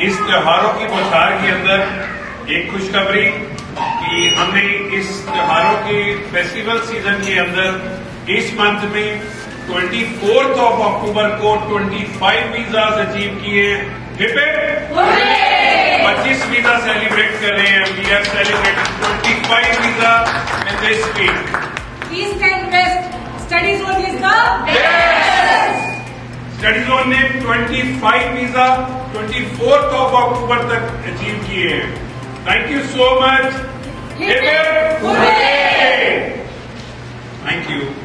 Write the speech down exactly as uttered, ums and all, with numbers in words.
इस त्योहारों की बौछार के अंदर एक खुशखबरी कि हमने इस त्योहारों के फेस्टिवल सीजन के अंदर इस मंथ में चौबीस ऑफ अक्टूबर को पच्चीस वीजास अचीव किए हैं। पच्चीस वीजा सेलिब्रेट कर रहे हैं। वी आर सेलिब्रेटिंग पच्चीस visa in this week. East and west study zone is the best. Study zone ने पच्चीस वीजा चौबीस ऑफ अक्टूबर तक अचीव किए हैं। Thank you so much. Thank you.